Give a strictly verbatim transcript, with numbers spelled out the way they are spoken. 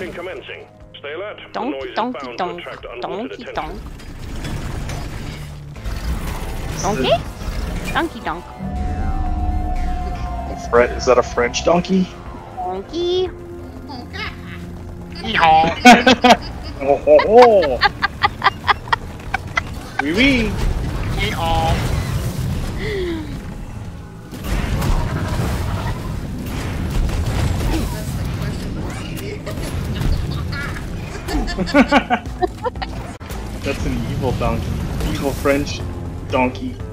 Debriefing commencing. Stay alert. Donkey, donkey, donk, donkey, donk. Donkey? Donkey, donk. Fre is that a French donkey? Donkey. Yeehaw! Oh ho ho! Wee wee! Yeehaw! That's an evil donkey. Evil French donkey.